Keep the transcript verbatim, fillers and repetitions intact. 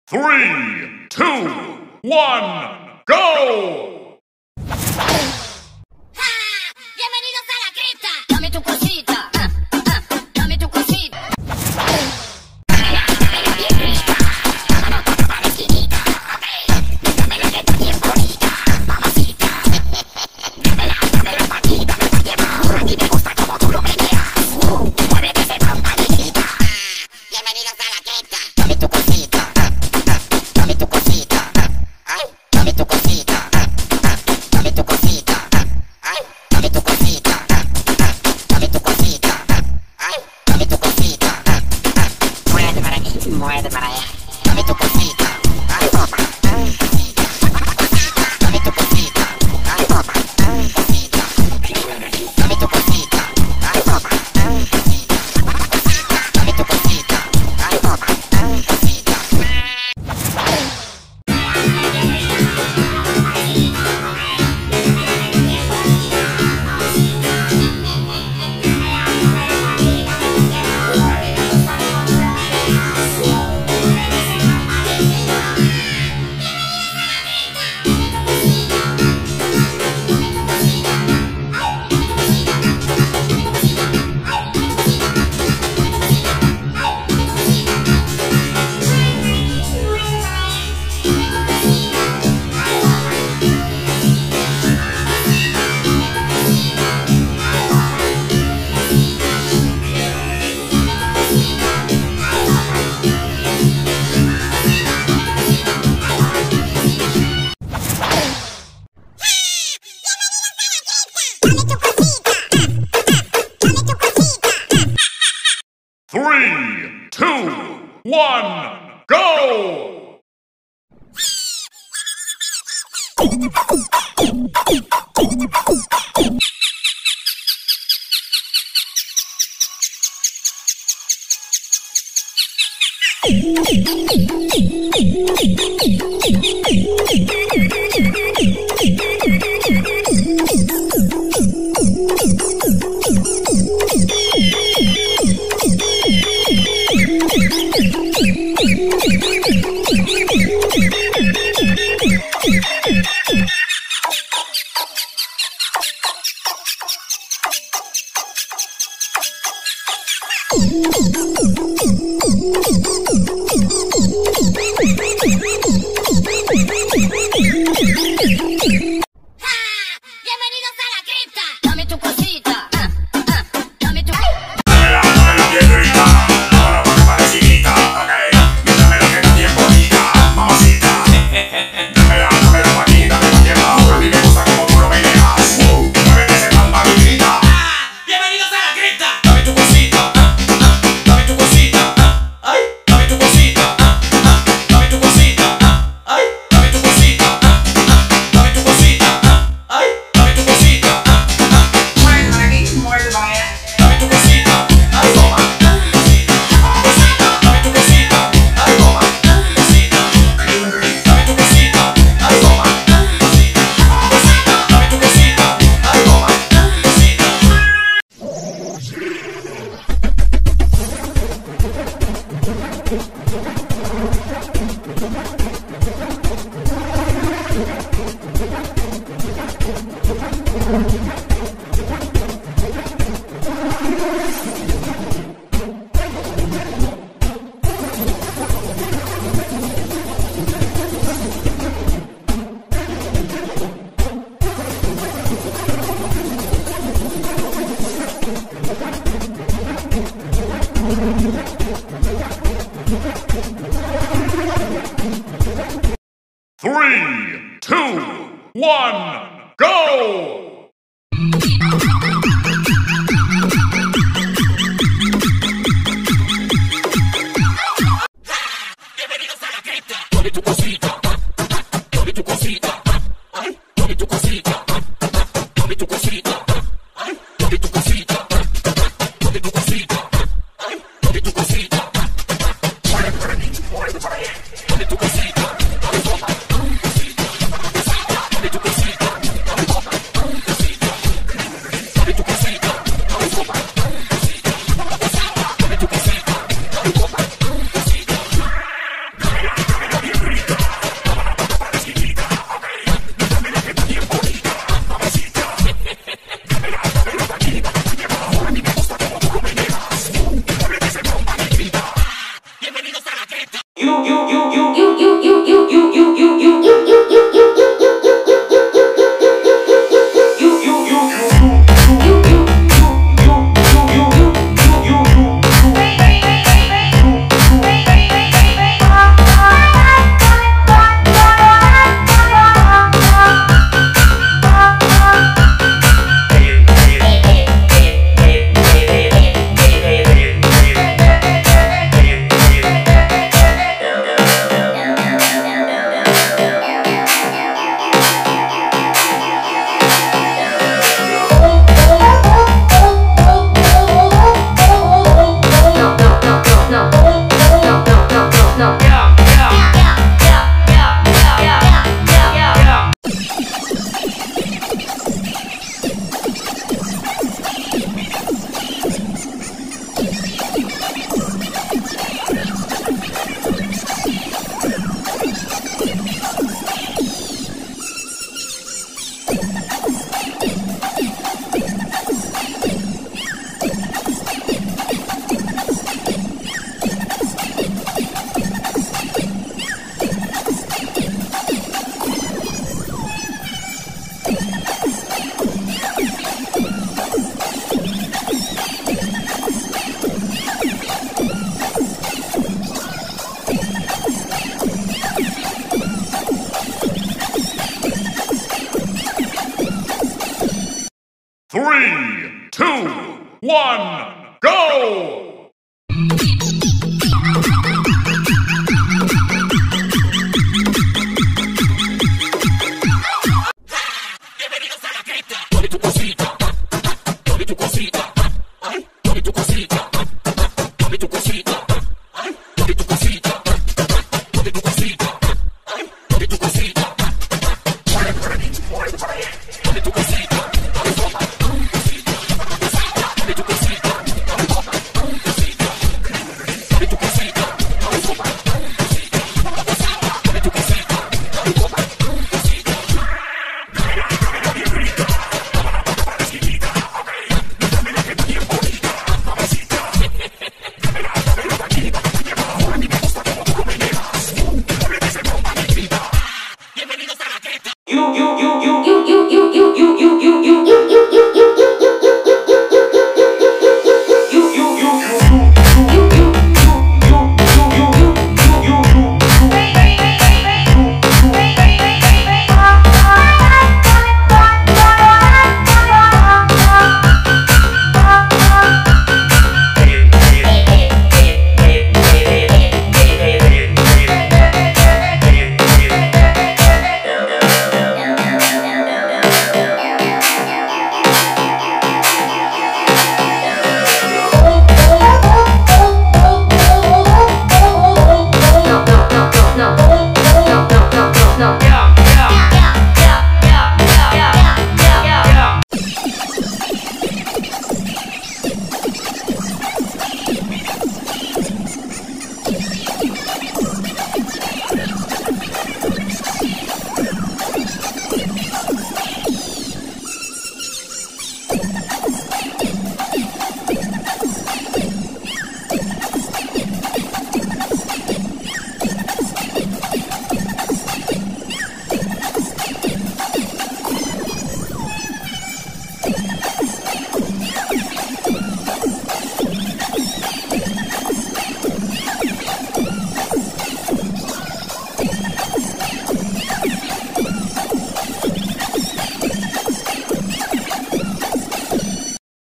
Three, two, one, go! ¡Ja! ¡Bienvenidos a la cripta! Dame tu cosita. Ah, ah, dame tu cosita. Muévete para allá. Dame tu cosita. Ay, toma. Dame tu cosita. Ay, toma. Cosita. Dame tu cosita. Ay, toma. Dame tu cosita. Ay, toma. Cosita. Three, two, one, go! ¡Bienvenidos a la cripta! Dame tu cosita. Ah, ah, dame tu. Three, two, one, go! ¡Bienvenidos a la cripta! Dame tu cosita. Dame tu cosita. Ay, dame tu cosita. Dame tu cosita. Ay, dame tu cosita. Dame tu cosita. Ay, dame tu cosita. Muévete para aquí, muévete para allá. Dame tu cosita. Dame tu cosita. Dame tu cosita. Dame tu cosita. Dame tu cosita. Dame tu cosita. Dame tu cosita. Three, two, one, go!